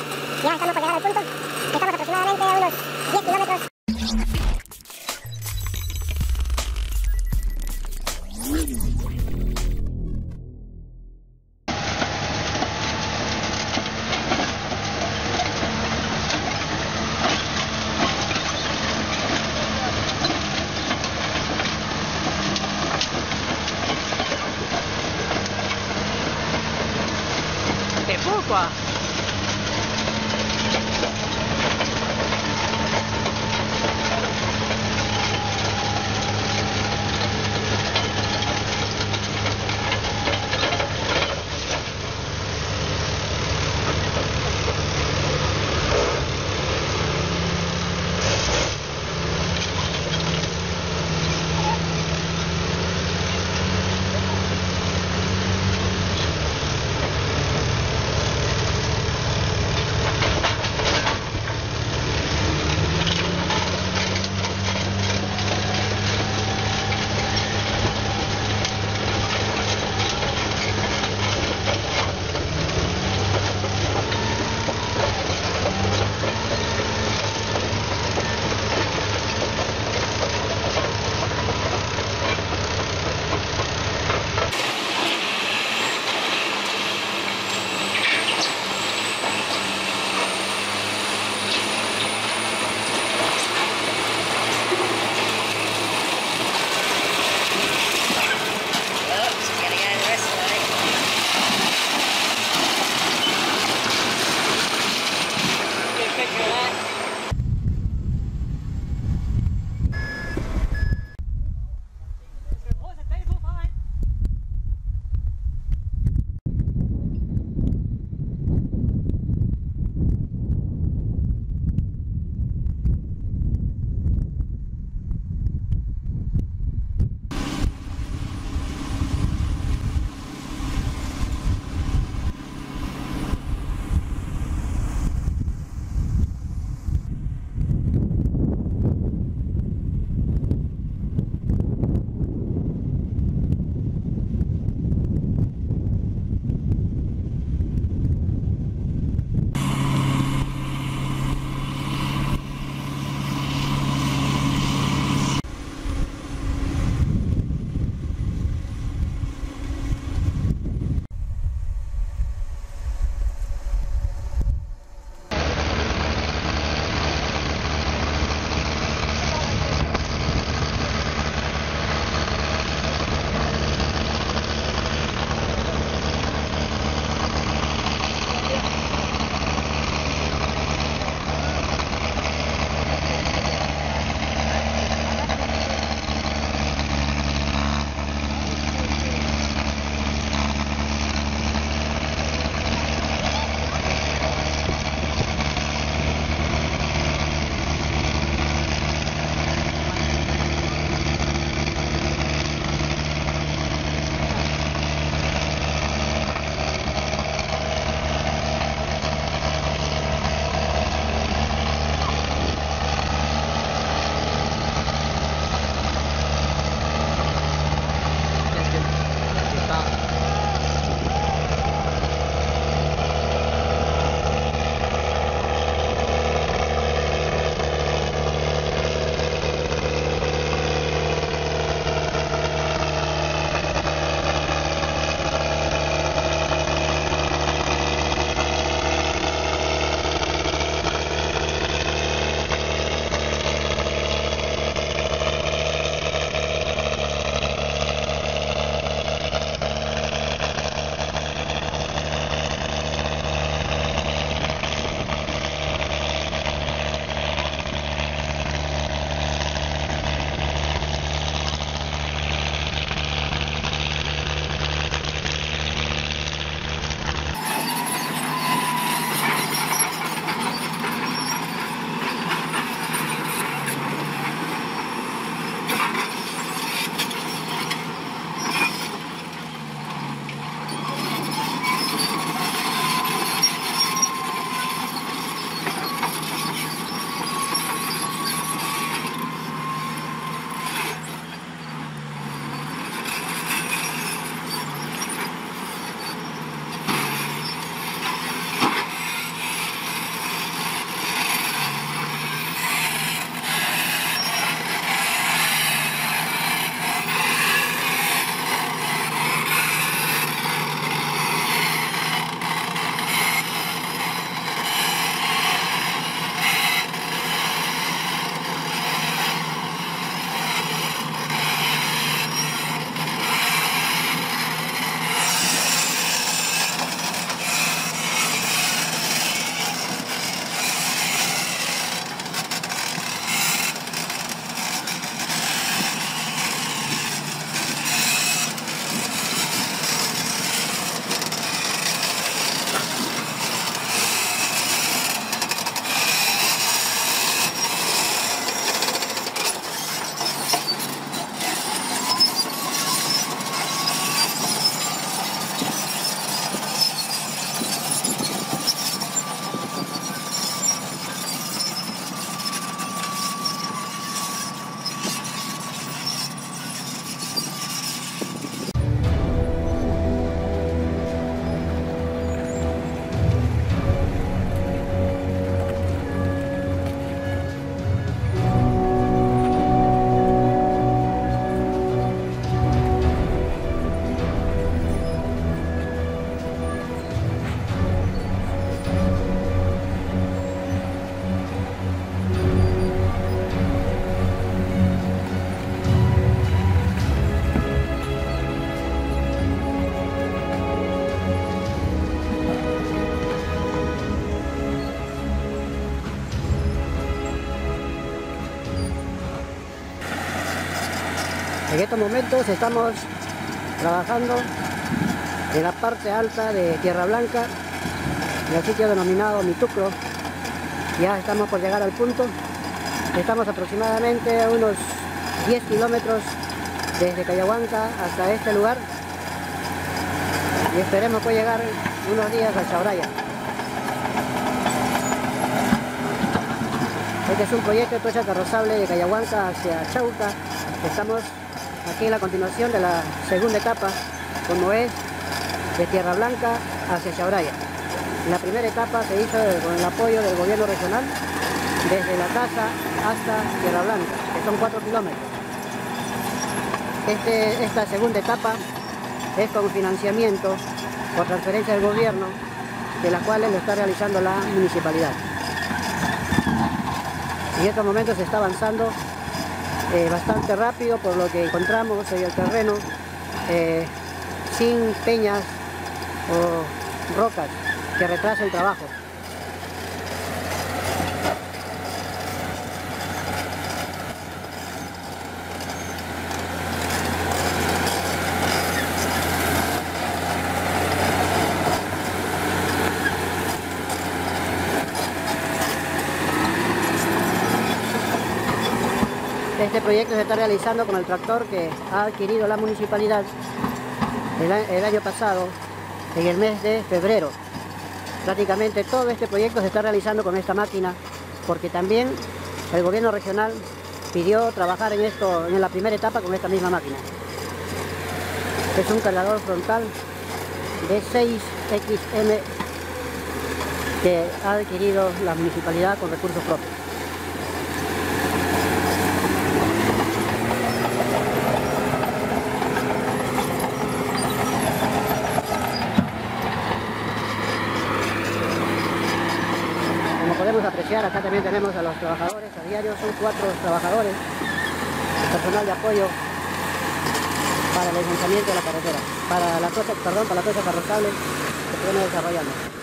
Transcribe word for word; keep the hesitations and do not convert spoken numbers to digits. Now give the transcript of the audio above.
Ya estamos por llegar al punto. Estamos aproximadamente a unos diez kilómetros. C'est beau quoi. En estos momentos estamos trabajando en la parte alta de Tierra Blanca, en el sitio denominado Mitucro. Ya estamos por llegar al punto. Estamos aproximadamente a unos diez kilómetros desde Cayahuanca hasta este lugar y esperemos poder llegar unos días a Chauraya. Este es un proyecto de trocha carrozable de Cayahuanca hacia Chauca. Estamos aquí en la continuación de la segunda etapa, como es de Tierra Blanca hacia Chauraya. La primera etapa se hizo con el apoyo del gobierno regional desde la casa hasta Tierra Blanca, que son cuatro kilómetros. Este, esta segunda etapa es con financiamiento por transferencia del gobierno, de las cuales lo está realizando la municipalidad. En estos momentos se está avanzando eh, bastante rápido, por lo que encontramos en el terreno eh, sin peñas o rocas que retrasen el trabajo. Este proyecto se está realizando con el tractor que ha adquirido la municipalidad el, el año pasado, en el mes de febrero. Prácticamente todo este proyecto se está realizando con esta máquina, porque también el gobierno regional pidió trabajar en esto en la primera etapa con esta misma máquina. Es un cargador frontal de seis equis eme que ha adquirido la municipalidad con recursos propios. Como podemos apreciar, acá también tenemos a los trabajadores a diario, son cuatro trabajadores, personal de apoyo para el ensanchamiento de la carretera, para la trocha, perdón, para la trocha carrozable que se viene desarrollando.